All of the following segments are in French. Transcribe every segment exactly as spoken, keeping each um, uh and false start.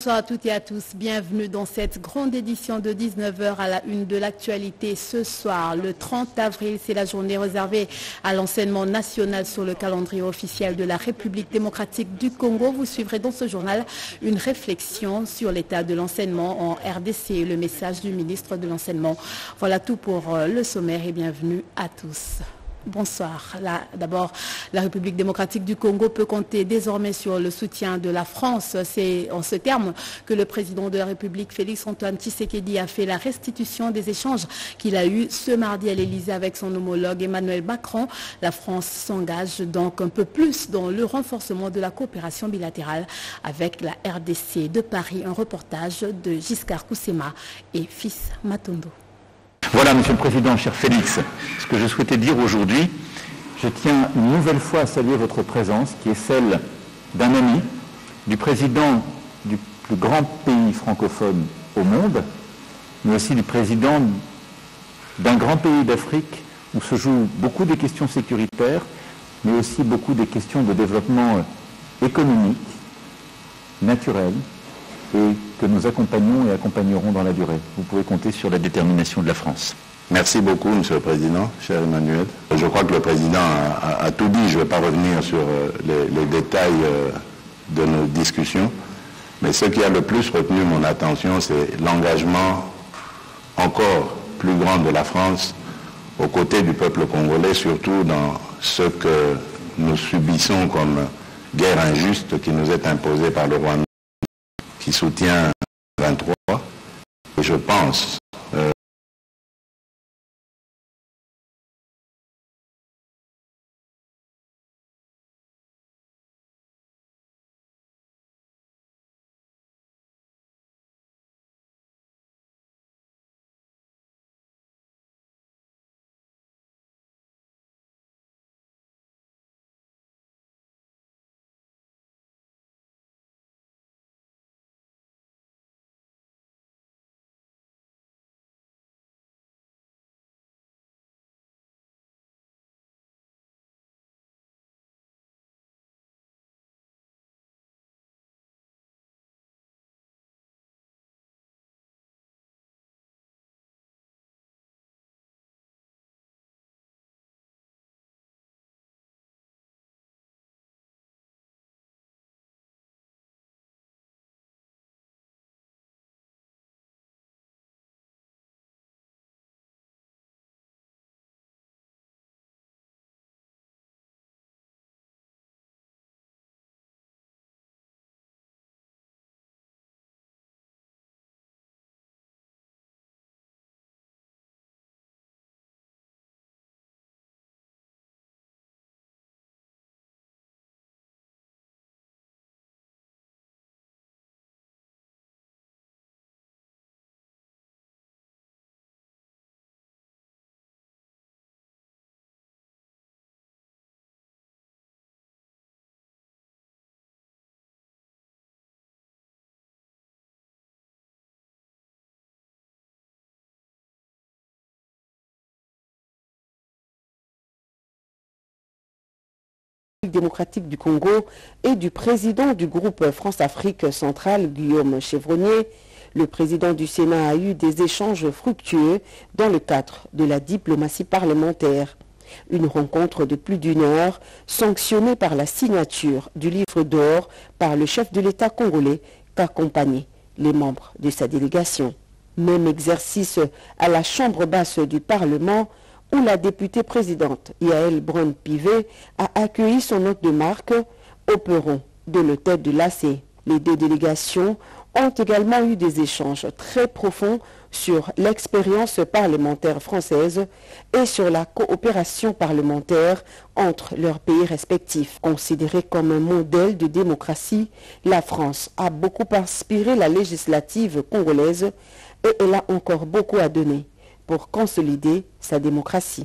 Bonsoir à toutes et à tous. Bienvenue dans cette grande édition de dix-neuf heures à la une de l'actualité. Ce soir, le trente avril, c'est la journée réservée à l'enseignement national sur le calendrier officiel de la République démocratique du Congo. Vous suivrez dans ce journal une réflexion sur l'état de l'enseignement en R D C et le message du ministre de l'enseignement. Voilà tout pour le sommaire et bienvenue à tous. Bonsoir. D'abord, la République démocratique du Congo peut compter désormais sur le soutien de la France. C'est en ce terme que le président de la République, Félix-Antoine Tshisekedi, a fait la restitution des échanges qu'il a eus ce mardi à l'Élysée avec son homologue Emmanuel Macron. La France s'engage donc un peu plus dans le renforcement de la coopération bilatérale avec la R D C. De Paris, un reportage de Giscard Koussema et Fils Matondo. Voilà, Monsieur le Président, cher Félix, ce que je souhaitais dire aujourd'hui, je tiens une nouvelle fois à saluer votre présence, qui est celle d'un ami, du président du plus grand pays francophone au monde, mais aussi du président d'un grand pays d'Afrique où se jouent beaucoup des questions sécuritaires, mais aussi beaucoup des questions de développement économique, naturel, et que nous accompagnons et accompagnerons dans la durée. Vous pouvez compter sur la détermination de la France. Merci beaucoup, Monsieur le Président, cher Emmanuel. Je crois que le Président a, a, a tout dit. Je ne vais pas revenir sur euh, les, les détails euh, de nos discussions. Mais ce qui a le plus retenu mon attention, c'est l'engagement encore plus grand de la France aux côtés du peuple congolais, surtout dans ce que nous subissons comme guerre injuste qui nous est imposée par le Rwanda, qui soutient vingt-trois, et je pense euh, démocratique du Congo et du président du groupe France-Afrique centrale, Guillaume Chevronnier. Le président du Sénat a eu des échanges fructueux dans le cadre de la diplomatie parlementaire. Une rencontre de plus d'une heure, sanctionnée par la signature du livre d'or par le chef de l'État congolais, qu'accompagnaient les membres de sa délégation. Même exercice à la chambre basse du Parlement, où la députée présidente Yael Braun-Pivet a accueilli son hôte de marque au perron de l'hôtel de l'A C. Les deux délégations ont également eu des échanges très profonds sur l'expérience parlementaire française et sur la coopération parlementaire entre leurs pays respectifs. Considérée comme un modèle de démocratie, la France a beaucoup inspiré la législative congolaise et elle a encore beaucoup à donner pour consolider sa démocratie.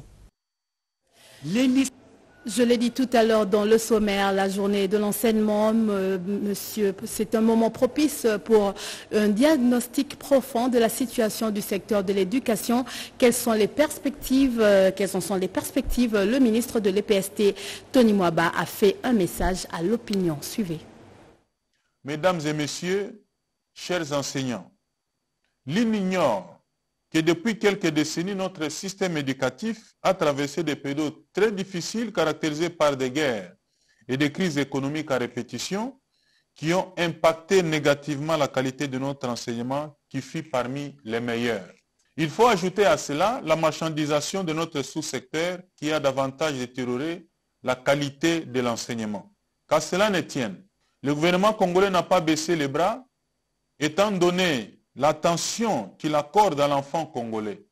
Je l'ai dit tout à l'heure dans le sommaire, la journée de l'enseignement, monsieur, c'est un moment propice pour un diagnostic profond de la situation du secteur de l'éducation. Quelles sont les perspectives, quelles en sont les perspectives? Le ministre de l'E P S T, Tony Mwaba, a fait un message à l'opinion. Suivez. Mesdames et messieurs, chers enseignants, l'I N ignore que depuis quelques décennies, notre système éducatif a traversé des périodes très difficiles caractérisées par des guerres et des crises économiques à répétition qui ont impacté négativement la qualité de notre enseignement qui fut parmi les meilleurs. Il faut ajouter à cela la marchandisation de notre sous-secteur qui a davantage détérioré la qualité de l'enseignement. Qu'à cela ne tienne, le gouvernement congolais n'a pas baissé les bras étant donné l'attention qu'il accorde à l'enfant congolais.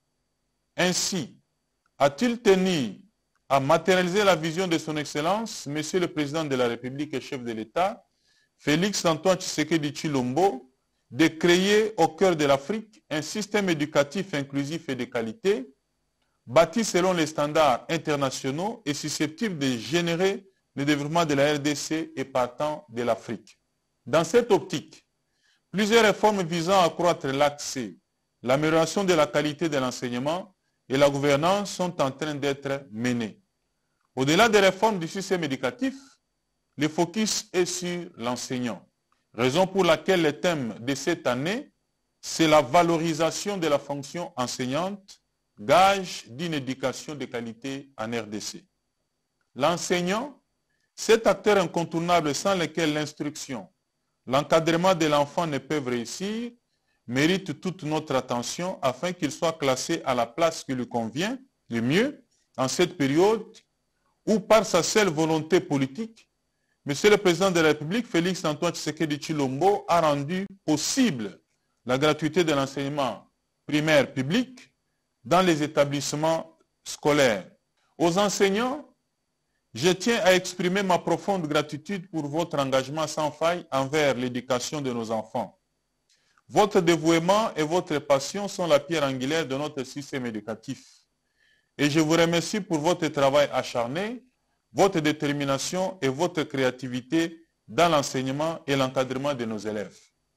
Ainsi, a-t-il tenu à matérialiser la vision de son Excellence, Monsieur le Président de la République et chef de l'État, Félix Antoine Tshisekedi Tshilombo, de créer au cœur de l'Afrique un système éducatif inclusif et de qualité, bâti selon les standards internationaux et susceptible de générer le développement de la R D C et partant de l'Afrique. Dans cette optique, plusieurs réformes visant à accroître l'accès, l'amélioration de la qualité de l'enseignement et la gouvernance sont en train d'être menées. Au-delà des réformes du système éducatif, le focus est sur l'enseignant. Raison pour laquelle le thème de cette année, c'est la valorisation de la fonction enseignante, gage d'une éducation de qualité en R D C. L'enseignant, cet acteur incontournable sans lequel l'instruction, l'encadrement de l'enfant ne peuvent réussir, mérite toute notre attention afin qu'il soit classé à la place qui lui convient le mieux en cette période où par sa seule volonté politique, Monsieur le Président de la République, Félix Antoine Tshisekedi Tshilombo, a rendu possible la gratuité de l'enseignement primaire public dans les établissements scolaires. Aux enseignants, je tiens à exprimer ma profonde gratitude pour votre engagement sans faille envers l'éducation de nos enfants. Votre dévouement et votre passion sont la pierre angulaire de notre système éducatif. Et je vous remercie pour votre travail acharné, votre détermination et votre créativité dans l'enseignement et l'encadrement de nos élèves.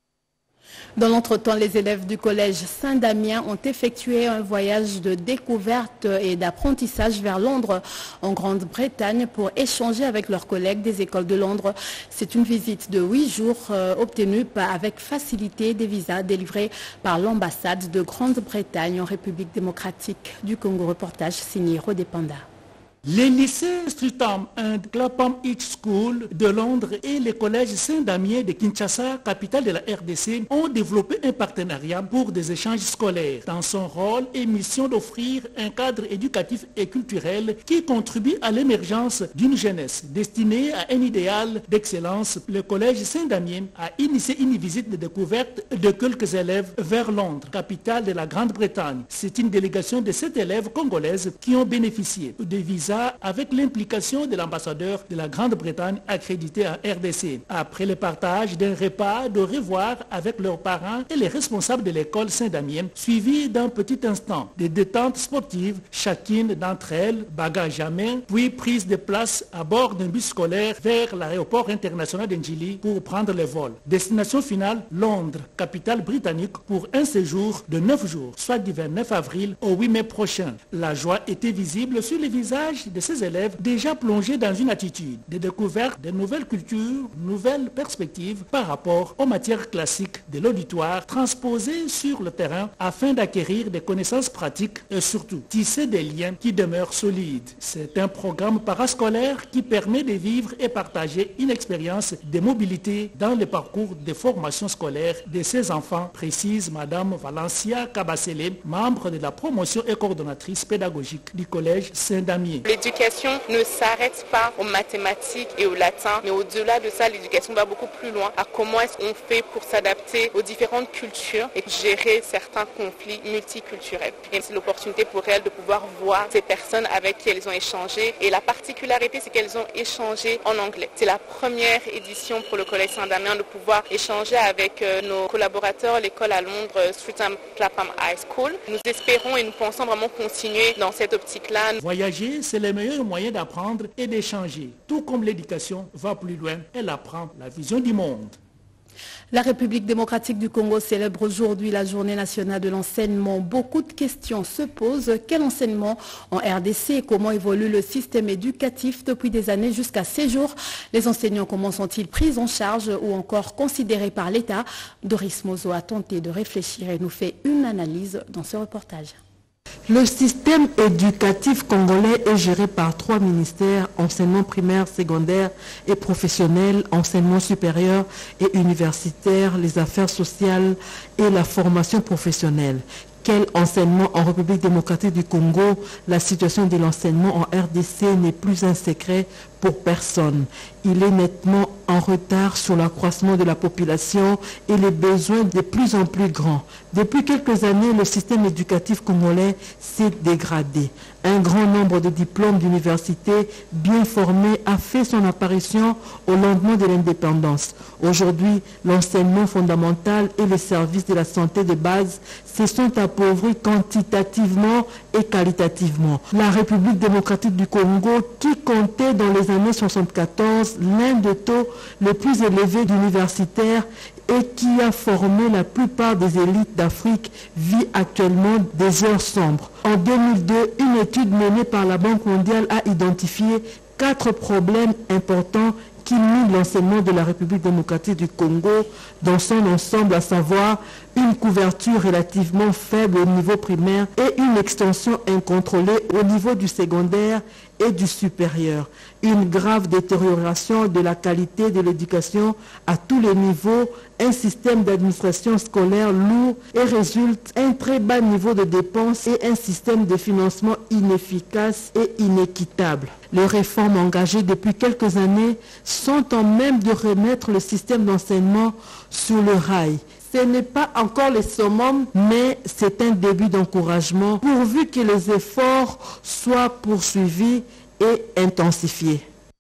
Dans l'entretemps, les élèves du collège Saint-Damien ont effectué un voyage de découverte et d'apprentissage vers Londres, en Grande-Bretagne, pour échanger avec leurs collègues des écoles de Londres. C'est une visite de huit jours euh, obtenue par, avec facilité des visas délivrés par l'ambassade de Grande-Bretagne en République démocratique du Congo. Reportage signé Rodé Panda. Les lycées Streatham and Clapham East School de Londres et le collège Saint-Damien de Kinshasa, capitale de la R D C, ont développé un partenariat pour des échanges scolaires. Dans son rôle et mission d'offrir un cadre éducatif et culturel qui contribue à l'émergence d'une jeunesse destinée à un idéal d'excellence, le collège Saint-Damien a initié une visite de découverte de quelques élèves vers Londres, capitale de la Grande-Bretagne. C'est une délégation de sept élèves congolaises qui ont bénéficié de visas avec l'implication de l'ambassadeur de la Grande-Bretagne accrédité en R D C. Après le partage d'un repas de revoir avec leurs parents et les responsables de l'école Saint-Damien, suivi d'un petit instant de détente sportive, chacune d'entre elles, bagage à main, puis prise de place à bord d'un bus scolaire vers l'aéroport international d'Njili pour prendre le vol. Destination finale, Londres, capitale britannique, pour un séjour de neuf jours, soit du vingt-neuf avril au huit mai prochain. La joie était visible sur les visages de ces élèves déjà plongés dans une attitude de découverte de nouvelles cultures, nouvelles perspectives par rapport aux matières classiques de l'auditoire transposées sur le terrain afin d'acquérir des connaissances pratiques et surtout tisser des liens qui demeurent solides. C'est un programme parascolaire qui permet de vivre et partager une expérience de mobilité dans le parcours de formation scolaire de ces enfants, précise Madame Valencia Kabasele, membre de la promotion et coordonnatrice pédagogique du collège Saint-Damien. L'éducation ne s'arrête pas aux mathématiques et au latin, mais au-delà de ça, l'éducation va beaucoup plus loin à comment est-ce qu'on fait pour s'adapter aux différentes cultures et gérer certains conflits multiculturels. Et c'est l'opportunité pour elles de pouvoir voir ces personnes avec qui elles ont échangé. Et la particularité, c'est qu'elles ont échangé en anglais. C'est la première édition pour le collège Saint-Damien de pouvoir échanger avec euh, nos collaborateurs, l'école à Londres, Streatham Clapham High School. Nous espérons et nous pensons vraiment continuer dans cette optique-là. Voyager, c'est le meilleur moyen d'apprendre et d'échanger. Tout comme l'éducation va plus loin, elle apprend la vision du monde. La République démocratique du Congo célèbre aujourd'hui la journée nationale de l'enseignement. Beaucoup de questions se posent. Quel enseignement en R D C et comment évolue le système éducatif depuis des années jusqu'à ces jours? Les enseignants, comment sont-ils pris en charge ou encore considérés par l'État? Doris Mozo a tenté de réfléchir et nous fait une analyse dans ce reportage. Le système éducatif congolais est géré par trois ministères, enseignement primaire, secondaire et professionnel, enseignement supérieur et universitaire, les affaires sociales et la formation professionnelle. Quel enseignement en République démocratique du Congo? La situation de l'enseignement en R D C n'est plus un secret pour personne. Il est nettement en retard sur l'accroissement de la population et les besoins de plus en plus grands. Depuis quelques années, le système éducatif congolais s'est dégradé. Un grand nombre de diplômes d'université bien formés a fait son apparition au lendemain de l'indépendance. Aujourd'hui, l'enseignement fondamental et les services de la santé de base se sont appauvris quantitativement et qualitativement. La République démocratique du Congo, qui comptait dans les années soixante-quatorze l'un des taux les plus élevés d'universitaires et qui a formé la plupart des élites d'Afrique, vit actuellement des heures sombres. En deux mille deux, une étude menée par la Banque mondiale a identifié quatre problèmes importants qui minent l'enseignement de la République démocratique du Congo dans son ensemble, à savoir une couverture relativement faible au niveau primaire et une extension incontrôlée au niveau du secondaire et du supérieur. Une grave détérioration de la qualité de l'éducation à tous les niveaux, un système d'administration scolaire lourd et résulte un très bas niveau de dépenses et un système de financement inefficace et inéquitable. Les réformes engagées depuis quelques années sont en même de remettre le système d'enseignement sur le rail. Ce n'est pas encore le summum, mais c'est un début d'encouragement pourvu que les efforts soient poursuivis et intensifiés.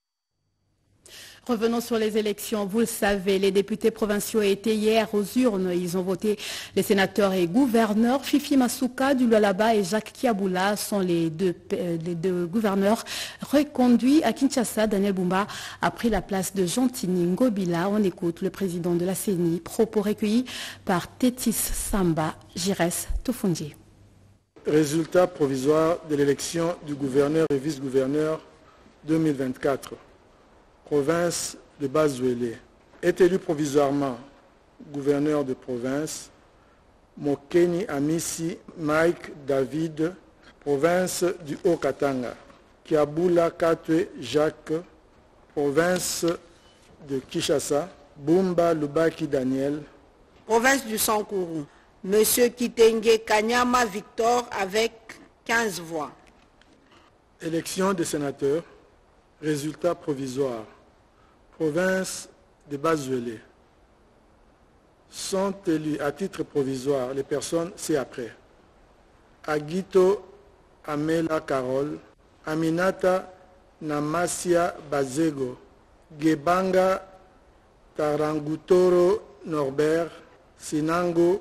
Revenons sur les élections. Vous le savez, les députés provinciaux étaient hier aux urnes. Ils ont voté les sénateurs et gouverneurs. Fifi Masuka du Lualaba et Jacques Kiaboula sont les deux, les deux gouverneurs reconduits à Kinshasa. Daniel Bumba a pris la place de Gentini Ngobila. On écoute le président de la C E N I. Propos recueillis par Tétis Samba, Jires Tofunji. Résultat provisoire de l'élection du gouverneur et vice-gouverneur deux mille vingt-quatre. Province de Bazouélé. Est élu provisoirement gouverneur de province Mokeni Amisi Mike David, province du Haut-Katanga. Kiaboula Katwe Jacques, province de Kinshasa. Bumba Lubaki Daniel, province du Sankourou. Monsieur Kitenge Kanyama Victor avec quinze voix. Élection des sénateurs. Résultat provisoire. Province de Bazouélé. Sont élus à titre provisoire les personnes ci-après. Agito Amela Carole, Aminata Namasia Bazego, Gebanga Tarangutoro Norbert, Sinango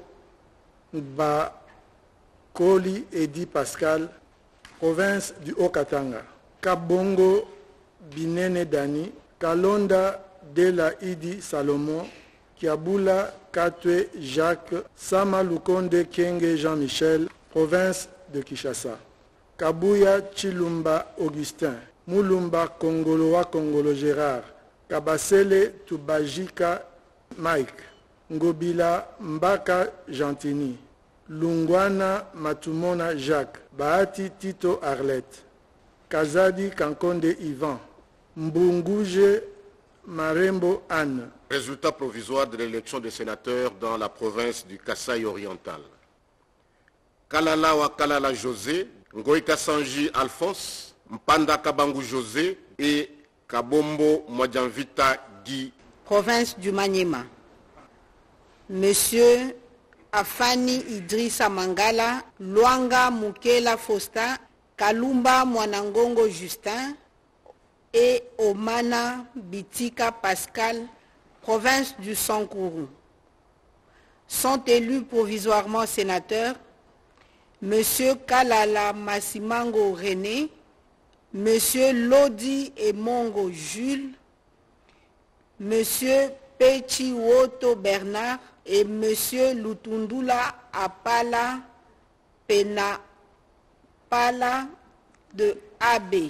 Bakoli Edi Pascal, province du Haut-Katanga. Kabongo Binene Dani, Kalonda Dela Idi Salomon, Kiaboula Katwe Jacques, Sama Lukonde Kenge Jean-Michel, province de Kinshasa. Kabuya Chilumba Augustin, Mulumba Kongoloa Kongolo Gérard, Kabasele Tubajika Mike, Ngobila Mbaka Gentini, Lungwana Matumona Jacques, Bahati Tito Arlette, Kazadi Kankonde Ivan, Mbunguje Marembo Anne. Résultat provisoire de l'élection des sénateurs dans la province du Kasaï oriental. Kalala wa Kalala José, Ngoïka Sanji Alphonse, Mpanda Kabangu José et Kabombo Mwadjanvita Guy. Province du Maniema. Monsieur Afani Idrissa Mangala, Luanga Mukela Fosta, Kalumba Mwanangongo Justin et Omana Bitika Pascal, province du Sankourou. Sont élus provisoirement sénateurs Monsieur Kalala Massimango René, Monsieur Lodi Emongo Jules, Monsieur Pechi Woto Bernard et M. Lutundula Apala Pena Pala de A B.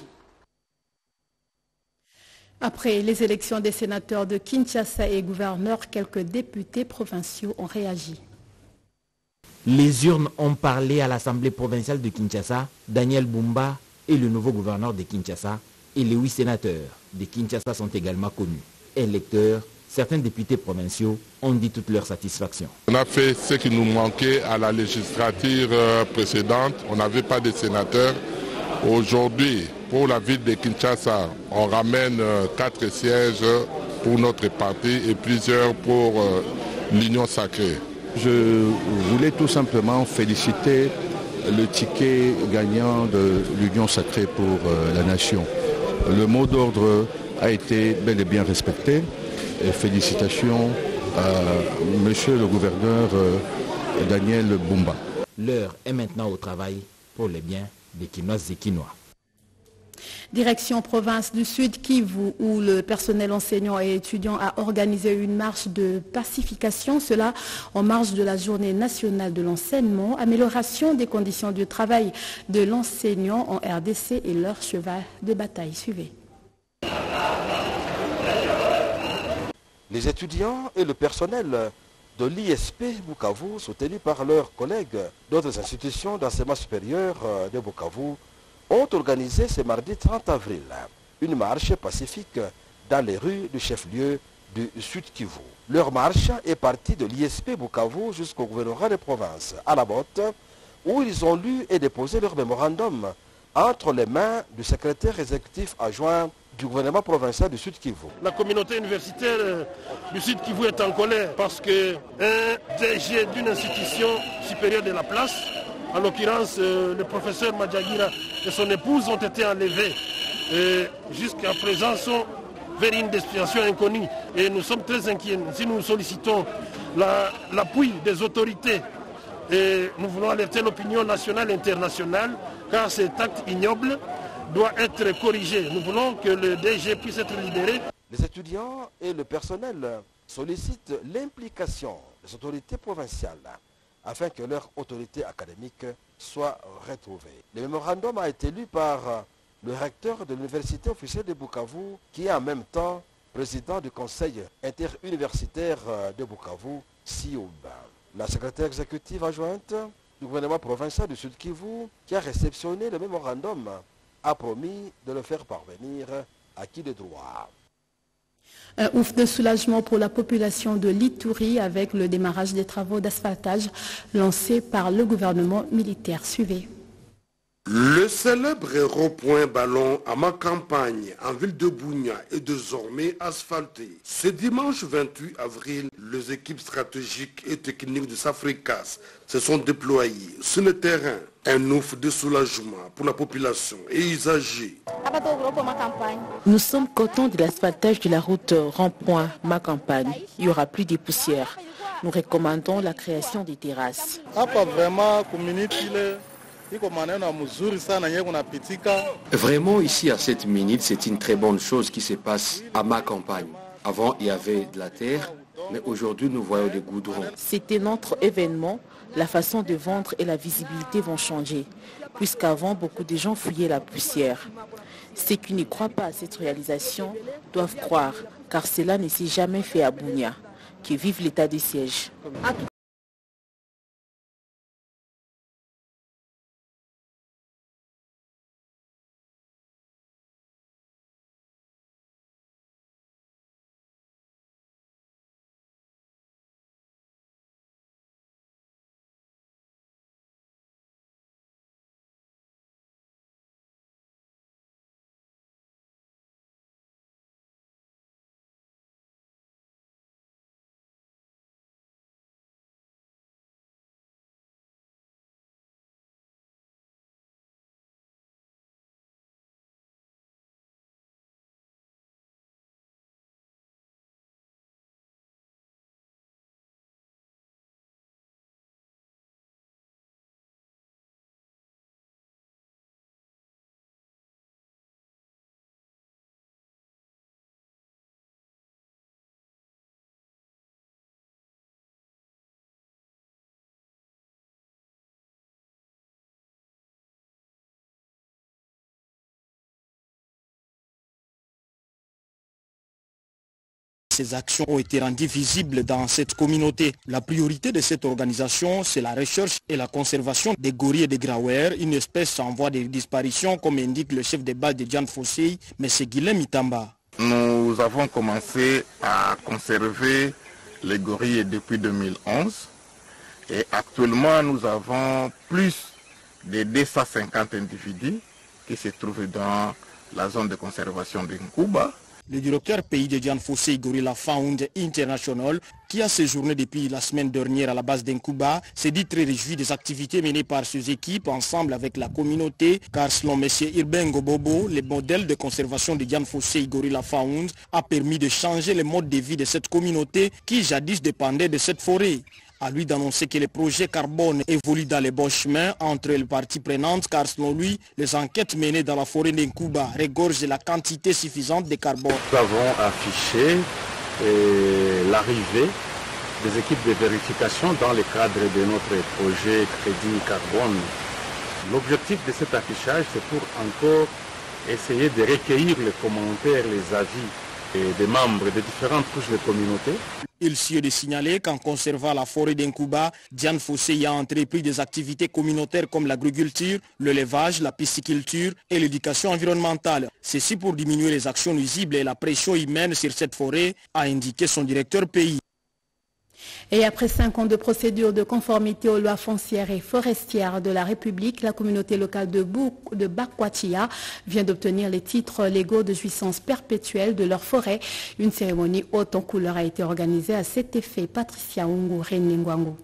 Après les élections des sénateurs de Kinshasa et gouverneurs, quelques députés provinciaux ont réagi. Les urnes ont parlé à l'Assemblée provinciale de Kinshasa. Daniel Bumba est le nouveau gouverneur de Kinshasa et les huit sénateurs de Kinshasa sont également connus. Électeurs, certains députés provinciaux ont dit toute leur satisfaction. On a fait ce qui nous manquait à la législature précédente. On n'avait pas de sénateurs. Aujourd'hui, pour la ville de Kinshasa, on ramène quatre sièges pour notre parti et plusieurs pour l'Union sacrée. Je voulais tout simplement féliciter le ticket gagnant de l'Union sacrée pour la nation. Le mot d'ordre a été bel et bien respecté. Et félicitations à monsieur le gouverneur Daniel Bumba. L'heure est maintenant au travail pour les biens des Kinoises et Kinois. Direction province du Sud Kivu, où le personnel enseignant et étudiant a organisé une marche de pacification, cela en marge de la journée nationale de l'enseignement, amélioration des conditions de travail de l'enseignant en R D C et leur cheval de bataille. Suivez. Les étudiants et le personnel de l'I S P Bukavu, soutenus par leurs collègues d'autres institutions d'enseignement supérieur de Bukavu, ont organisé ce mardi trente avril une marche pacifique dans les rues du chef-lieu du Sud Kivu. Leur marche est partie de l'I S P Bukavu jusqu'au gouvernorat de province, à la botte, où ils ont lu et déposé leur mémorandum entre les mains du secrétaire exécutif adjoint du gouvernement provincial du Sud Kivu. La communauté universitaire du Sud Kivu est en colère parce qu'un D G d'une institution supérieure de la place, en l'occurrence le professeur Madjagira et son épouse, ont été enlevés et jusqu'à présent sont vers une destination inconnue. Et nous sommes très inquiets. Si nous sollicitons l'appui la, des autorités, et nous voulons alerter l'opinion nationale et internationale, car cet acte ignoble doit être corrigé. Nous voulons que le D G puisse être libéré. Les étudiants et le personnel sollicitent l'implication des autorités provinciales afin que leur autorité académique soit retrouvée. Le mémorandum a été lu par le recteur de l'université officielle de Bukavu, qui est en même temps président du conseil interuniversitaire de Bukavu, S I O B. La secrétaire exécutive adjointe du gouvernement provincial du Sud Kivu, qui a réceptionné le mémorandum, a promis de le faire parvenir à qui de droit. Un ouf de soulagement pour la population de l'Ituri avec le démarrage des travaux d'asphaltage lancés par le gouvernement militaire. Suivez. Le célèbre rond-point ballon à ma campagne en ville de Bunia est désormais asphalté. Ce dimanche vingt-huit avril, les équipes stratégiques et techniques de Safricas se sont déployées sur le terrain. Un ouf de soulagement pour la population et usagers. Nous sommes contents de l'asphaltage de la route rond-point ma campagne. Il n'y aura plus de poussière. Nous recommandons la création des terrasses. Vraiment, ici à cette minute, c'est une très bonne chose qui se passe à ma campagne. Avant, il y avait de la terre, mais aujourd'hui, nous voyons des goudrons. C'était notre événement. La façon de vendre et la visibilité vont changer, puisqu'avant, beaucoup de gens fuyaient la poussière. Ceux qui ne croient pas à cette réalisation doivent croire, car cela ne s'est jamais fait à Bunia. Que vive l'état de siège. Ces actions ont été rendues visibles dans cette communauté. La priorité de cette organisation, c'est la recherche et la conservation des gorilles et des grawers, une espèce en voie de disparition, comme indique le chef de base de Dian Fossey, M. Guilhem Itamba. Nous avons commencé à conserver les gorilles depuis deux mille onze et actuellement nous avons plus de deux cent cinquante individus qui se trouvent dans la zone de conservation de Nkuba. Le directeur pays de Dian Fossey Gorilla Found International, qui a séjourné depuis la semaine dernière à la base d'Nkuba, s'est dit très réjoui des activités menées par ces équipes ensemble avec la communauté, car selon M. Irbengo Bobo, le modèle de conservation de Dian Fossey Gorilla Found a permis de changer le mode de vie de cette communauté qui jadis dépendait de cette forêt. À lui d'annoncer que le projet carbone évolue dans les bons chemins entre les parties prenantes, car selon lui, les enquêtes menées dans la forêt d'Nkuba regorgent la quantité suffisante de carbone. Nous avons affiché l'arrivée des équipes de vérification dans le cadre de notre projet Crédit Carbone. L'objectif de cet affichage, c'est pour encore essayer de recueillir les commentaires, les avis des membres des différentes couches de communauté. Il s'y est de signaler qu'en conservant la forêt d'Nkuba, Dian Fossey a entrepris des activités communautaires comme l'agriculture, l'élevage, la pisciculture et l'éducation environnementale. Ceci pour diminuer les actions nuisibles et la pression humaine sur cette forêt, a indiqué son directeur pays. Et après cinq ans de procédure de conformité aux lois foncières et forestières de la République, la communauté locale de, Bou de Bakwachia vient d'obtenir les titres légaux de jouissance perpétuelle de leur forêt. Une cérémonie haute en couleur a été organisée à cet effet. Patricia Ungu Renengwango.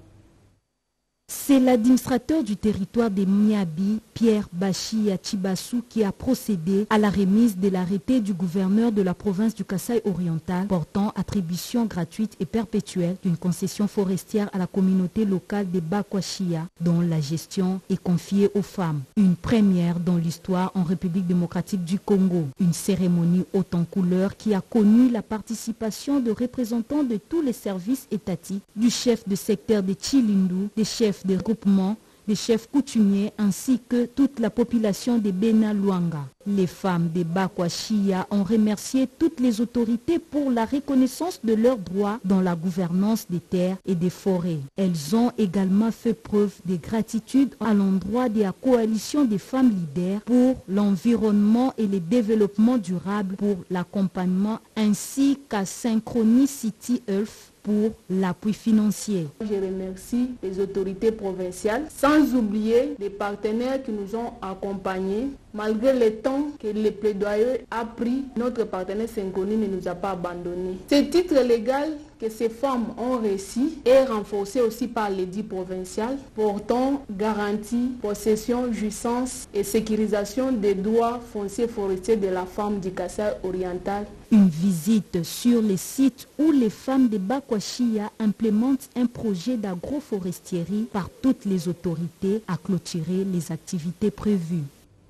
C'est l'administrateur du territoire des Miabi, Pierre Bachi Achibasu, qui a procédé à la remise de l'arrêté du gouverneur de la province du Kasaï oriental portant attribution gratuite et perpétuelle d'une concession forestière à la communauté locale des Bakwachia, dont la gestion est confiée aux femmes. Une première dans l'histoire en République démocratique du Congo. Une cérémonie haute en couleur qui a connu la participation de représentants de tous les services étatiques, du chef de secteur de Chilindu, des chefs des groupements, des chefs coutumiers ainsi que toute la population de Bena Luanga. Les femmes des Bakwachia ont remercié toutes les autorités pour la reconnaissance de leurs droits dans la gouvernance des terres et des forêts. Elles ont également fait preuve de gratitude à l'endroit de la coalition des femmes leaders pour l'environnement et le développement durable pour l'accompagnement ainsi qu'à Synchronicity Health pour l'appui financier. Je remercie les autorités provinciales, sans oublier les partenaires qui nous ont accompagnés. Malgré le temps que le plaidoyer a pris, notre partenaire Synchrony ne nous a pas abandonnés. Ce titre légal que ces femmes ont reçu est renforcé aussi par l'édit provincial portant garantie, possession, jouissance et sécurisation des droits fonciers forestiers de la femme du Kasaï oriental. Une visite sur les sites où les femmes de Bakwachia implémentent un projet d'agroforesterie par toutes les autorités a clôturé les activités prévues.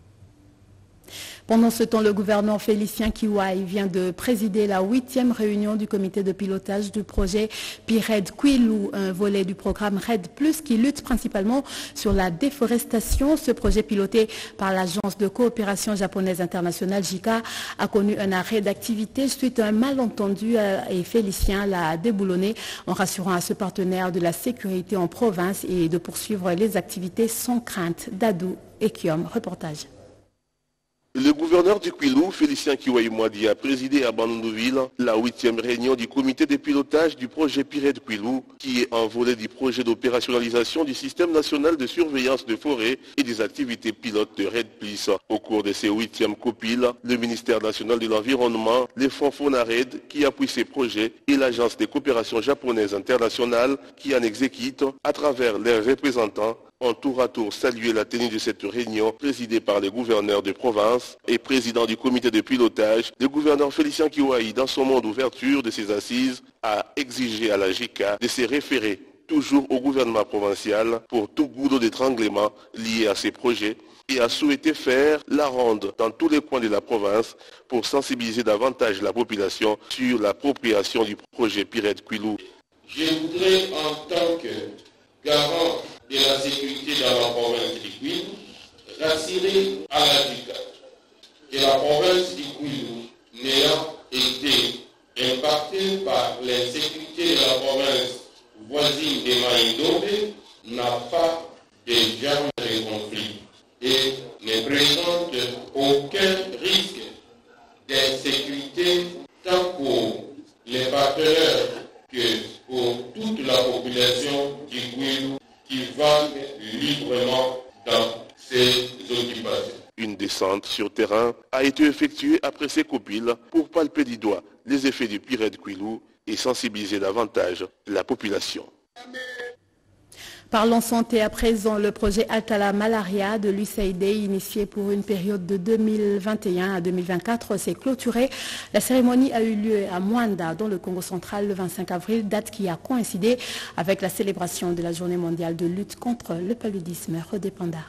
Pendant ce temps, le gouverneur Félicien Kiwai vient de présider la huitième réunion du comité de pilotage du projet Pired Kwilu, un volet du programme RED plus qui lutte principalement sur la déforestation. Ce projet piloté par l'agence de coopération japonaise internationale J I C A a connu un arrêt d'activité suite à un malentendu et Félicien l'a déboulonné en rassurant à ce partenaire de la sécurité en province et de poursuivre les activités sans crainte. Dadou et Kiom, reportage. Le gouverneur du Kwilu, Félicien Kiwai Mwadi, a présidé à Bandundu-Ville la huitième réunion du comité de pilotage du projet Pired Kwilu, qui est un volet du projet d'opérationnalisation du système national de surveillance de forêt et des activités pilotes de RED plus. Au cours de ces huitièmes copiles, le ministère national de l'Environnement, les fonds FONARED qui appuient ces projets et l'agence de coopération japonaise internationale qui en exécute à travers leurs représentants ont tour à tour salué la tenue de cette réunion présidée par les gouverneurs de province et président du comité de pilotage. Le gouverneur Félicien Kiwai, dans son mot d'ouverture de ses assises, a exigé à la J I C A de se référer toujours au gouvernement provincial pour tout goulot d'étranglement lié à ces projets et a souhaité faire la ronde dans tous les coins de la province pour sensibiliser davantage la population sur l'appropriation du projet Pired Kwilu. Je voudrais, en tant que garant de la sécurité dans la province du Kwilu, rassurer à la J I C A que la province du Kwilu n'ayant été impacté par l'insécurité de la province voisine de Maïndombe, n'a pas de genre de conflit et ne présente aucun risque d'insécurité tant pour les partenaires que pour toute la population du Kwilu qui vague librement dans ces occupations. Une descente sur terrain a été effectuée après ces copiles pour palper du doigt les effets du Pirate Kwilu et sensibiliser davantage la population. Parlons santé à présent. Le projet Altala Malaria de l'U S A I D, initié pour une période de deux mille vingt et un à deux mille vingt-quatre, s'est clôturé. La cérémonie a eu lieu à Mwanda, dans le Congo central, le vingt-cinq avril, date qui a coïncidé avec la célébration de la journée mondiale de lutte contre le paludisme. Redépenda.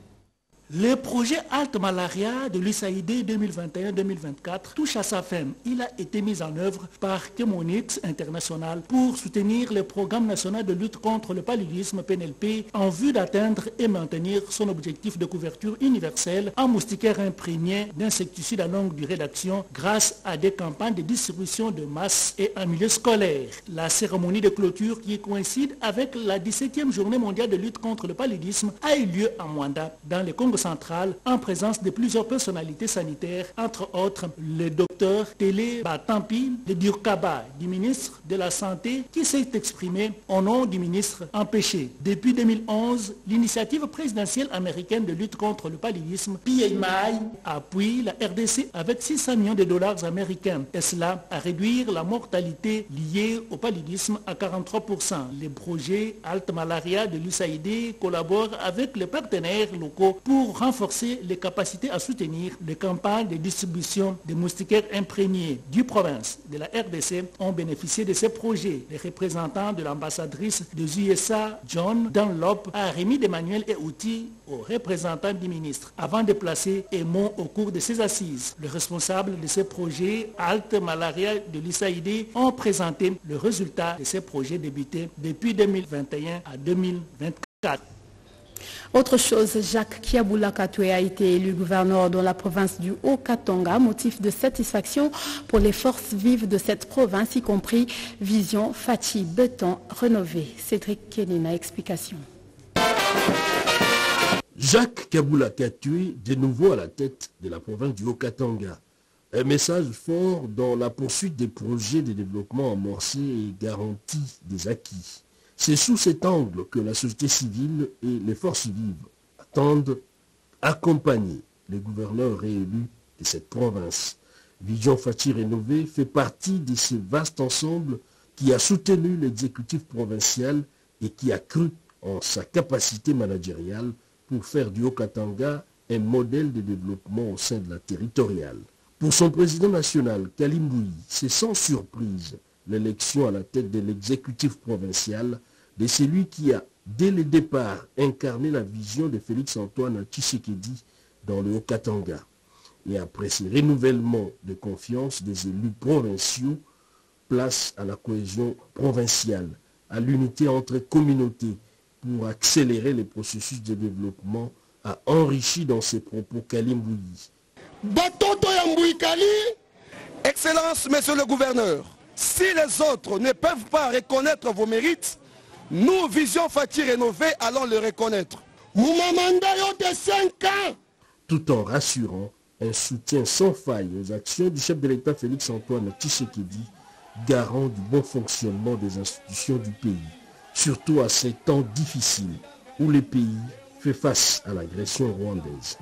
Le projet Alt Malaria de l'U S A I D deux mille vingt et un deux mille vingt-quatre touche à sa fin. Il a été mis en œuvre par Chemonix International pour soutenir le programme national de lutte contre le paludisme P N L P en vue d'atteindre et maintenir son objectif de couverture universelle en moustiquaires imprégnés d'insecticides à longue durée d'action grâce à des campagnes de distribution de masse et en milieu scolaire. La cérémonie de clôture qui coïncide avec la dix-septième journée mondiale de lutte contre le paludisme a eu lieu à Mwanda, dans le Congo central, en présence de plusieurs personnalités sanitaires, entre autres le docteur Télé Batampi, le Durkaba du ministre de la Santé, qui s'est exprimé au nom du ministre empêché. Depuis deux mille onze, l'initiative présidentielle américaine de lutte contre le paludisme, P M I, appuie la R D C avec six cents millions de dollars américains, et cela à réduire la mortalité liée au paludisme à quarante-trois pour cent. Le projet Alt Malaria de l'U S A I D collabore avec les partenaires locaux pour renforcer les capacités à soutenir les campagnes de distribution de moustiquaires imprégnés du province de la R D C ont bénéficié de ces projets. Les représentants de l'ambassadrice des U S A, John Dunlop, a remis des manuels et outils aux représentants du ministre avant de placer un mot au cours de ces assises. Les responsables de ces projets Alt Malaria de l'U S A I D ont présenté le résultat de ces projets débutés depuis deux mille vingt et un à deux mille vingt-quatre. Autre chose, Jacques Kiaboula Katoué a été élu gouverneur dans la province du Haut-Katanga, motif de satisfaction pour les forces vives de cette province, y compris Vision, Fachi, Beton, Rénové. Cédric Kenina, explication. Jacques Kiaboula Katoué, de nouveau à la tête de la province du Haut-Katanga. Un message fort dans la poursuite des projets de développement amorcés et garantie des acquis. C'est sous cet angle que la société civile et les forces vives attendent accompagner les gouverneurs réélus de cette province. Vision Fachi Rénové fait partie de ce vaste ensemble qui a soutenu l'exécutif provincial et qui a cru en sa capacité managériale pour faire du Haut-Katanga un modèle de développement au sein de la territoriale. Pour son président national, Kalim Bouyi, c'est sans surprise l'élection à la tête de l'exécutif provincial de celui qui a, dès le départ, incarné la vision de Félix-Antoine Tshisekedi dans le Haut-Katanga. Et après ce renouvellement de confiance des élus provinciaux, place à la cohésion provinciale, à l'unité entre communautés pour accélérer les processus de développement, a enrichi dans ses propos Kalim Bouyi. Batoto Yambouyi Kali, Excellence, Monsieur le Gouverneur, si les autres ne peuvent pas reconnaître vos mérites, nous, Vision Fachi Rénové, allons le reconnaître. de cinq ans. Tout en rassurant un soutien sans faille aux actions du chef de l'État Félix-Antoine Tshisekedi, garant du bon fonctionnement des institutions du pays, surtout à ces temps difficiles où le pays fait face à l'agression rwandaise.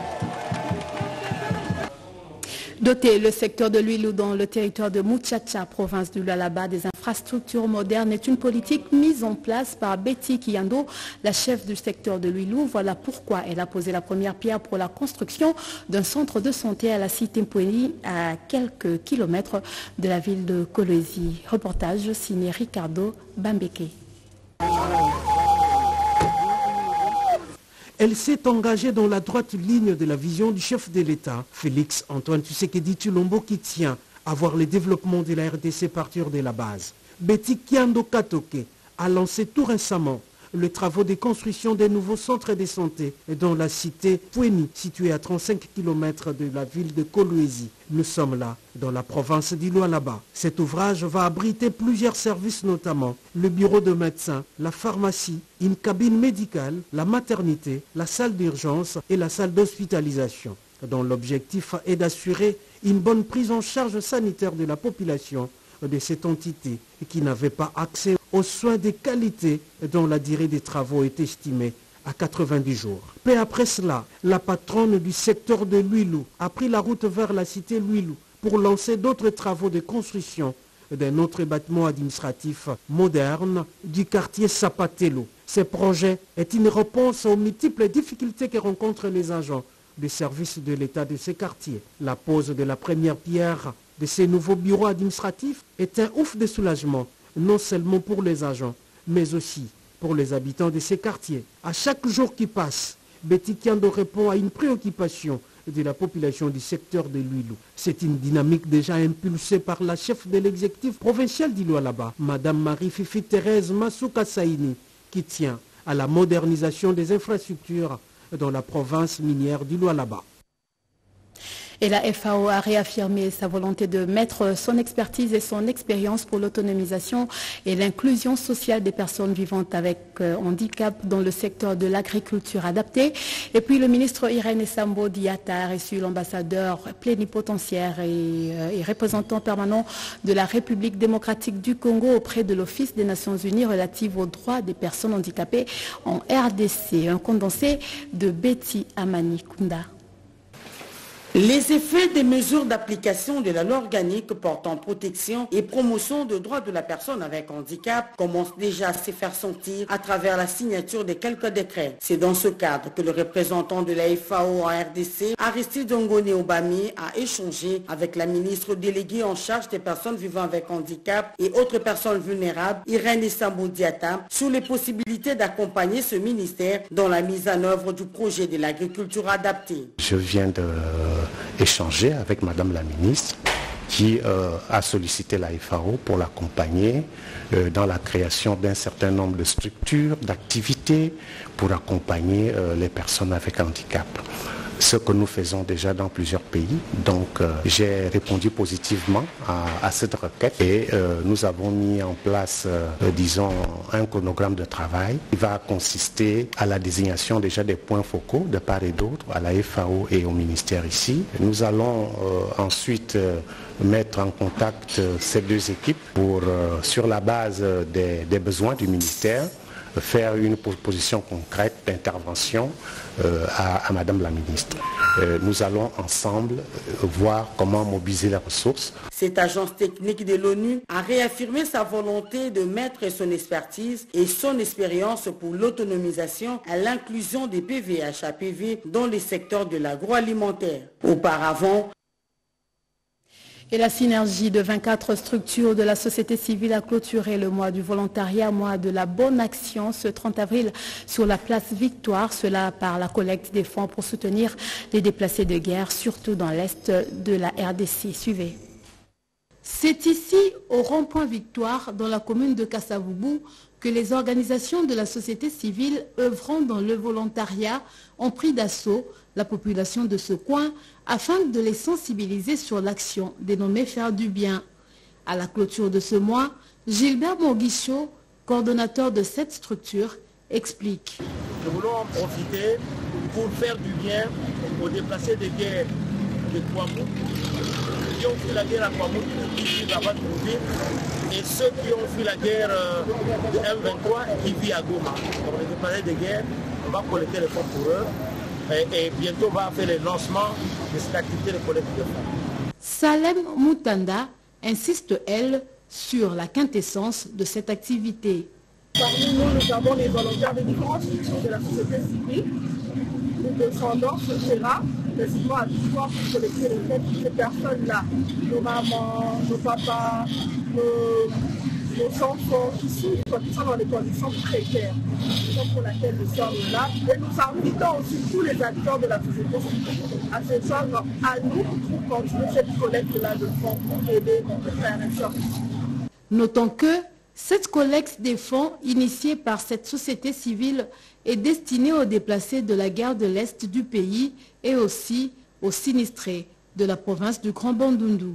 Doter le secteur de l'Huilou dans le territoire de Muchacha, province du Lualaba, des infrastructures modernes est une politique mise en place par Betty Kiyando, la chef du secteur de l'Huilou. Voilà pourquoi elle a posé la première pierre pour la construction d'un centre de santé à la cité Mpweni, à quelques kilomètres de la ville de Kolwezi. Reportage signé Ricardo Bambeke. Elle s'est engagée dans la droite ligne de la vision du chef de l'État, Félix Antoine Tshisekedi Tshilombo, qui tient à voir le développement de la R D C partir de la base. Betty Kiando Katoke a lancé tout récemment les travaux de construction des nouveaux centres de santé dans la cité Poueni, située à trente-cinq kilomètres de la ville de Kolwezi. Nous sommes là, dans la province d'Ilualaba. Cet ouvrage va abriter plusieurs services, notamment le bureau de médecin, la pharmacie, une cabine médicale, la maternité, la salle d'urgence et la salle d'hospitalisation, dont l'objectif est d'assurer une bonne prise en charge sanitaire de la population de cette entité qui n'avait pas accès aux soins de qualité dont la durée des travaux est estimée à quatre-vingt-dix jours. Peu après cela, la patronne du secteur de Luilou a pris la route vers la cité Luilou pour lancer d'autres travaux de construction d'un autre bâtiment administratif moderne du quartier Sapatelo. Ce projet est une réponse aux multiples difficultés que rencontrent les agents des services de l'État de ces quartiers. La pose de la première pierre de ces nouveaux bureaux administratifs est un ouf de soulagement, non seulement pour les agents, mais aussi pour les habitants de ces quartiers. À chaque jour qui passe, Betty Kiando répond à une préoccupation de la population du secteur de Luilou. C'est une dynamique déjà impulsée par la chef de l'exécutif provincial d'Ilualaba, Madame Marie-Fifi Thérèse Masuka Saini, qui tient à la modernisation des infrastructures dans la province minière d'Ilualaba. Et la F A O a réaffirmé sa volonté de mettre son expertise et son expérience pour l'autonomisation et l'inclusion sociale des personnes vivantes avec handicap dans le secteur de l'agriculture adaptée. Et puis le ministre Irène Sambo Diata a reçu l'ambassadeur plénipotentiaire et, et représentant permanent de la République démocratique du Congo auprès de l'Office des Nations Unies relative aux droits des personnes handicapées en R D C. Un condensé de Betty Amani Kunda. Les effets des mesures d'application de la loi organique portant protection et promotion des droits de la personne avec handicap commencent déjà à se faire sentir à travers la signature de quelques décrets. C'est dans ce cadre que le représentant de la F A O en R D C, Aristide Ngone Obami, a échangé avec la ministre déléguée en charge des personnes vivant avec handicap et autres personnes vulnérables, Irène Sambo Diata, sur les possibilités d'accompagner ce ministère dans la mise en œuvre du projet de l'agriculture adaptée. Je viens de échanger avec Madame la ministre qui euh, a sollicité la F A O pour l'accompagner euh, dans la création d'un certain nombre de structures, d'activités pour accompagner euh, les personnes avec handicap. Ce que nous faisons déjà dans plusieurs pays. Donc euh, j'ai répondu positivement à, à cette requête et euh, nous avons mis en place, euh, disons, un chronogramme de travail qui va consister à la désignation déjà des points focaux de part et d'autre, à la F A O et au ministère ici. Nous allons euh, ensuite euh, mettre en contact euh, ces deux équipes pour, euh, sur la base euh, des, des besoins du ministère, faire une proposition concrète d'intervention euh, à, à Madame la ministre. Euh, nous allons ensemble euh, voir comment mobiliser les ressources. Cette agence technique de l'ONU a réaffirmé sa volonté de mettre son expertise et son expérience pour l'autonomisation à l'inclusion des P V H A P V dans les secteurs de l'agroalimentaire. Auparavant, et la synergie de vingt-quatre structures de la société civile a clôturé le mois du volontariat, mois de la bonne action, ce trente avril sur la place Victoire, cela par la collecte des fonds pour soutenir les déplacés de guerre, surtout dans l'est de la R D C. Suivez. C'est ici, au rond-point Victoire, dans la commune de Kasavubu, que les organisations de la société civile œuvrant dans le volontariat ont pris d'assaut la population de ce coin afin de les sensibiliser sur l'action dénommée Faire du bien. À la clôture de ce mois, Gilbert Moguicho, coordonnateur de cette structure, explique. Nous voulons en profiter pour faire du bien aux déplacés de guerre de Kouamou, qui ont fui la guerre à Kouamou, qui vivent là-bas et ceux qui ont fui la guerre de M vingt-trois qui vivent à Goma. Donc les déplacés de guerre, on va collecter les fonds pour eux. Et, et bientôt on va faire le lancement de cette activité de collecte de fonds. Salem Moutanda insiste, elle, sur la quintessence de cette activité. Parmi nous, nous avons les volontaires de différentes structures de la société civile. Nous descendons sur le terrain, quasiment à pouvoir pour collecter les fonds pour ces personnes-là. Nos mamans, nos papas, nos... nos enfants qui souffrent, qui sont dans des conditions précaires. C'est pour laquelle nous sommes là. Et nous invitons aussi tous les acteurs de la société civile à se joindre à nous pour continuer cette collecte-là de fonds pour aider nos frères et sœurs. Notons que Cette collecte des fonds initiée par cette société civile est destinée aux déplacés de la guerre de l'Est du pays et aussi aux sinistrés de la province du Grand Bandundu.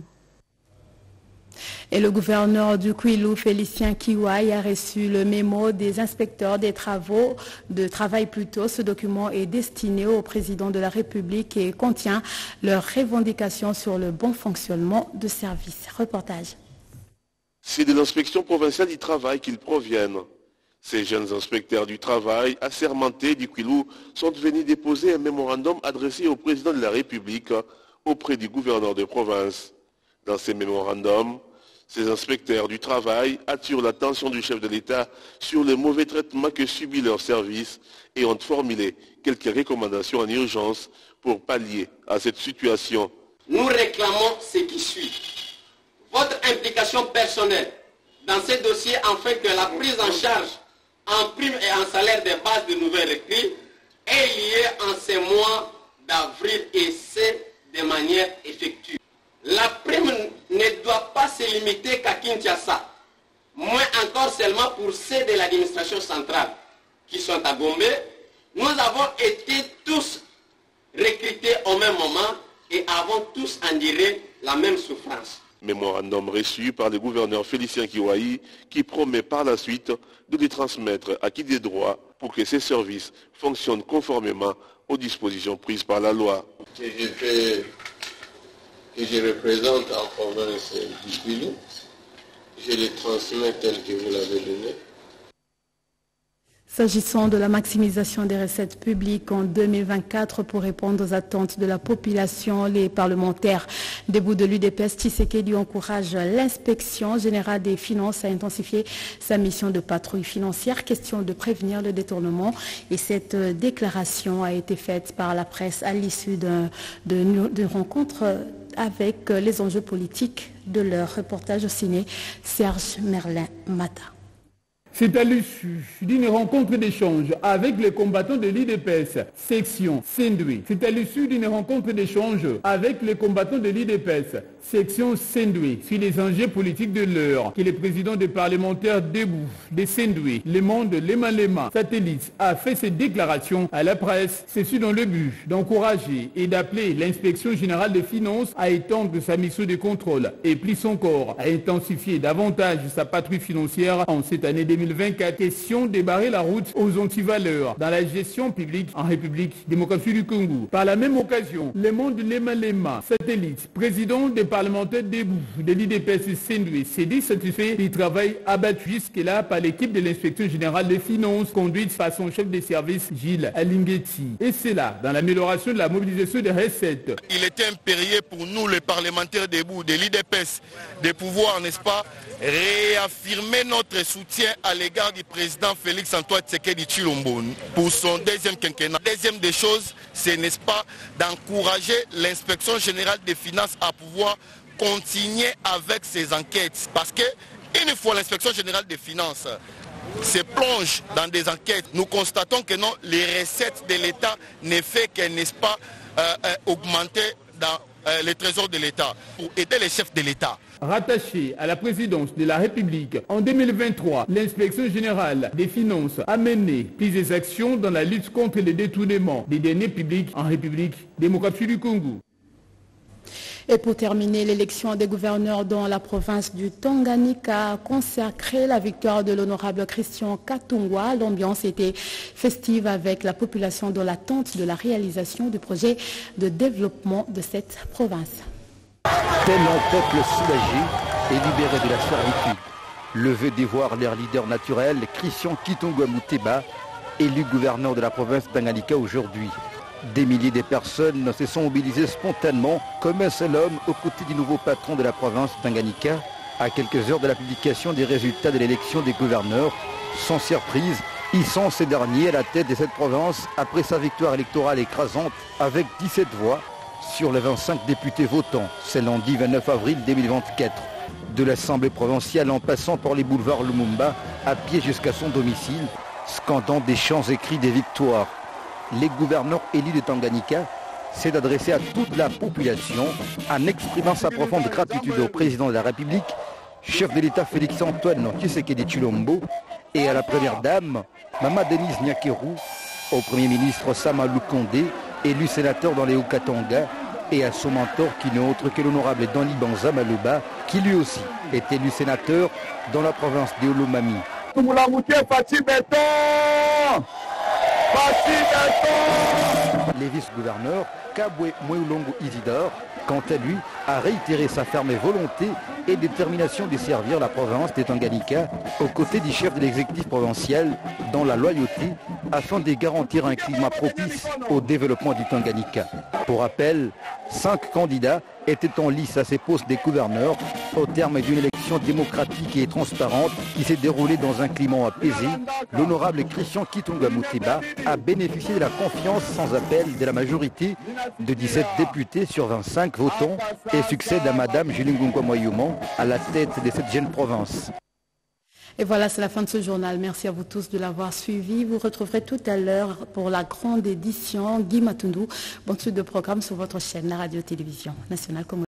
Et le gouverneur du Kwilu, Félicien Kiwai, a reçu le mémo des inspecteurs des travaux, de travail plutôt. Ce document est destiné au président de la République et contient leurs revendications sur le bon fonctionnement de services. Reportage. C'est de l'inspection provinciale du travail qu'ils proviennent. Ces jeunes inspecteurs du travail, assermentés du Kwilu, sont venus déposer un mémorandum adressé au président de la République auprès du gouverneur de province. Dans ces mémorandums, ces inspecteurs du travail attirent l'attention du chef de l'État sur le mauvais traitement que subit leur service et ont formulé quelques recommandations en urgence pour pallier à cette situation. Nous réclamons ce qui suit. Votre implication personnelle dans ces dossiers afin que la prise en charge en prime et en salaire des bases de nouvelles recrues est liée en ces mois d'avril et c'est de manière effective. La prime ne doit pas se limiter qu'à Kinshasa, moins encore seulement pour ceux de l'administration centrale qui sont à Gombe. Nous avons été tous recrutés au même moment et avons tous enduré la même souffrance. Mémorandum reçu par le gouverneur Félicien Kiwai qui promet par la suite de les transmettre à qui des droits pour que ces services fonctionnent conformément aux dispositions prises par la loi. Que je, fais, que je représente en province du Kwilu, je les transmets tel que vous l'avez donné. S'agissant de la maximisation des recettes publiques en deux mille vingt-quatre pour répondre aux attentes de la population, les parlementaires debout de l'U D P S Tshisekedi encouragent l'inspection générale des finances à intensifier sa mission de patrouille financière, question de prévenir le détournement. Et cette déclaration a été faite par la presse à l'issue d'une rencontre avec les enjeux politiques de leur reportage signé Serge Merlin-Mata. C'est à l'issue d'une rencontre d'échange avec les combattants de l'U D P S, section Sendui. C'est à l'issue d'une rencontre d'échange avec les combattants de l'U D P S, section Sendui, sur les enjeux politiques de l'heure, que le président des parlementaires debout de Sendui, Le Monde Lema Lema Satellite, a fait cette déclaration à la presse. C'est dans le but d'encourager et d'appeler l'inspection générale des finances à étendre sa mission de contrôle et plus encore à intensifier davantage sa patrouille financière en cette année deux mille vingt-quatre. Question de barrer la route aux antivaleurs dans la gestion publique en République démocratique du Congo. Par la même occasion, Le Monde Lema Lema Satellite, président des parlementaires debout de l'U D P S Sendui, s'est dit satisfait du travail abattu jusque-là par l'équipe de l'inspection générale des finances conduite par son chef de service Gilles Alinguetti. Et c'est là, dans l'amélioration de la mobilisation des recettes. Il était impérieux pour nous, les parlementaires debout de l'U D P S, de pouvoir, n'est-ce pas, réaffirmer notre soutien à l'égard du président Félix Antoine Tshisekedi Tshilombo pour son deuxième quinquennat. Deuxième des choses, c'est, n'est-ce pas, d'encourager l'inspection générale des finances à pouvoir continuer avec ses enquêtes. Parce que une fois l'inspection générale des finances se plonge dans des enquêtes, nous constatons que non, les recettes de l'État ne fait que, n'est-ce pas, euh, euh, augmenter dans euh, les trésors de l'État pour aider les chefs de l'État. Rattaché à la présidence de la République, en deux mille vingt-trois, l'inspection générale des finances a mené plusieurs actions dans la lutte contre les détournements des deniers publics en République démocratique du Congo. Et pour terminer, l'élection des gouverneurs dans la province du Tanganyika a consacré la victoire de l'honorable Christian Katungwa. L'ambiance était festive avec la population dans l'attente de la réalisation du projet de développement de cette province. Tel un peuple soulagé et libéré de la servitude, le veut dévoir leur leader naturel, Christian Katungwa Muteba, élu gouverneur de la province Tanganyika aujourd'hui. Des milliers de personnes se sont mobilisées spontanément comme un seul homme aux côtés du nouveau patron de la province Tanganyika à quelques heures de la publication des résultats de l'élection des gouverneurs. Sans surprise, ils sont ces derniers à la tête de cette province après sa victoire électorale écrasante avec dix-sept voix sur les vingt-cinq députés votants, ce lundi vingt-neuf avril deux mille vingt-quatre. De l'Assemblée provinciale en passant par les boulevards Lumumba, à pied jusqu'à son domicile, scandant des chants écrits des victoires. Les gouverneurs élus de Tanganyika s'est adressé à toute la population en exprimant sa profonde gratitude au président de la République chef de l'État Félix-Antoine Tshisekedi Tshilombo, et à la première dame, Mama Denise Nyakeru, au Premier ministre Sama Lukonde, élu sénateur dans les Hauts-Katanga, et à son mentor qui n'est autre que l'honorable Danny Banza Maluba, qui lui aussi est élu sénateur dans la province de Olomami. Les vice-gouverneurs Kabwe Mweulongo Isidore, quant à lui, a réitéré sa ferme volonté et détermination de servir la province des Tanganyika aux côtés du chef de l'exécutif provincial dans la loyauté afin de garantir un climat propice au développement du Tanganyika. Pour rappel, cinq candidats étaient en lice à ces postes des gouverneurs au terme d'une élection démocratique et transparente qui s'est déroulée dans un climat apaisé. L'honorable Christian Kitunga Muteba a bénéficié de la confiance sans appel de la majorité de dix-sept députés sur vingt-cinq votants et succède à Madame Julie Ngungwa Moyouman à la tête de cette jeune province. Et voilà, c'est la fin de ce journal. Merci à vous tous de l'avoir suivi. Vous retrouverez tout à l'heure pour la grande édition Guy Matundu. Bonne suite de programme sur votre chaîne, la radio-télévision nationale.